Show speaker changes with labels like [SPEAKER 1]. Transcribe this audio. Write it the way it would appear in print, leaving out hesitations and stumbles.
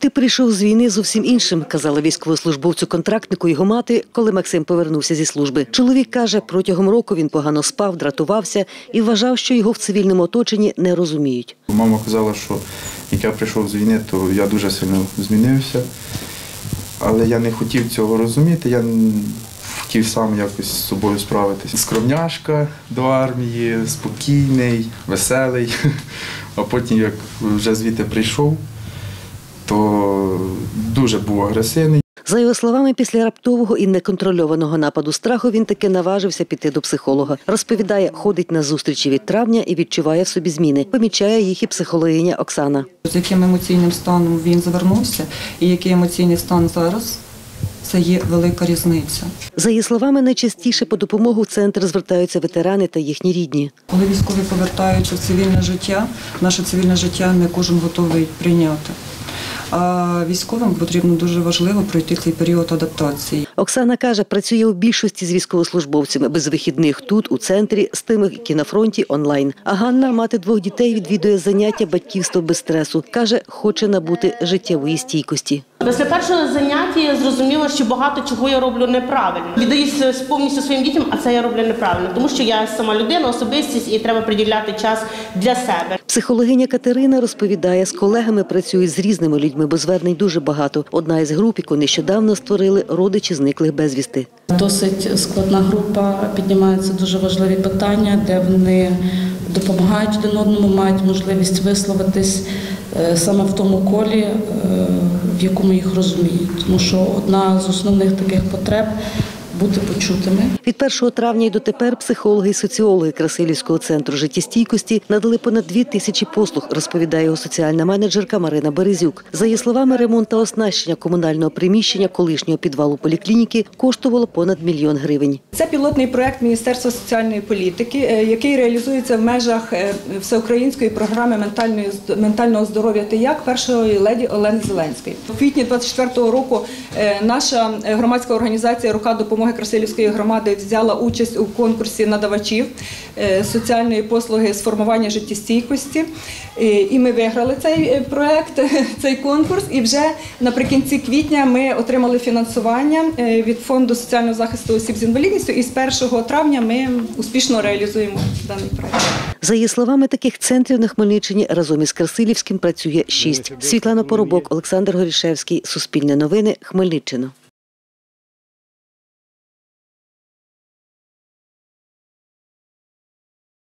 [SPEAKER 1] «Ти прийшов з війни зовсім іншим», – казала військовослужбовцю-контрактнику його мати, коли Максим повернувся зі служби. Чоловік каже, протягом року він погано спав, дратувався і вважав, що його в цивільному оточенні не розуміють.
[SPEAKER 2] Мама казала, що як я прийшов з війни, то я дуже сильно змінився. Але я не хотів цього розуміти, я хотів сам якось з собою справитися. Скромняшка до армії, спокійний, веселий. А потім, як вже звідти прийшов, то дуже був агресивний.
[SPEAKER 1] За його словами, після раптового і неконтрольованого нападу страху він таки наважився піти до психолога. Розповідає, ходить на зустрічі від травня і відчуває в собі зміни. Помічає їх і психологиня Оксана.
[SPEAKER 3] З яким емоційним станом він звернувся і який емоційний стан зараз – це є велика різниця.
[SPEAKER 1] За її словами, найчастіше по допомогу в центр звертаються ветерани та їхні рідні.
[SPEAKER 3] Коли військові повертаються в цивільне життя, наше цивільне життя не кожен готовий прийняти. А військовим потрібно дуже важливо пройти цей період адаптації.
[SPEAKER 1] Оксана каже, працює у більшості з військовослужбовцями, без вихідних тут, у центрі, з тими, які на фронті, онлайн. А Ганна, мати 2 дітей, відвідує заняття батьківства без стресу. Каже, хоче набути життєвої стійкості.
[SPEAKER 4] Після першого заняття я зрозуміла, що багато чого я роблю неправильно. Віддаюся повністю своїм дітям, а це я роблю неправильно. Тому що я сама людина, особистість і треба приділяти час для себе.
[SPEAKER 1] Психологиня Катерина розповідає, з колегами працюють з різними людьми, бо звернень дуже багато. Одна із груп, яку нещодавно створили, родичі зниклих безвісти.
[SPEAKER 5] Досить складна група, піднімаються дуже важливі питання, де вони допомагають один одному, мають можливість висловитись саме в тому колі, в якому їх розуміють. Тому що одна з основних таких потреб – бути почутими.
[SPEAKER 1] Від 1 травня і дотепер психологи і соціологи Красилівського центру життєстійкості надали понад 2000 послуг, розповідає його соціальна менеджерка Марина Березюк. За її словами, ремонт та оснащення комунального приміщення колишнього підвалу поліклініки коштувало понад 1 мільйон гривень.
[SPEAKER 6] Це пілотний проект Міністерства соціальної політики, який реалізується в межах всеукраїнської програми ментального здоров'я «Ти як» першої леді Олени Зеленської. У квітні 24-го року наша громадська організація «Рука допомоги» Красилівської громади взяла участь у конкурсі надавачів соціальної послуги з формування життєстійкості. І ми виграли цей проект, цей конкурс. І вже наприкінці квітня ми отримали фінансування від Фонду соціального захисту осіб з інвалідністю. І з 1 травня ми успішно реалізуємо даний проект.
[SPEAKER 1] За її словами, таких центрів на Хмельниччині разом із Красилівським працює 6. Світлана Поробок, Олександр Горішевський. Суспільне новини. Хмельниччина.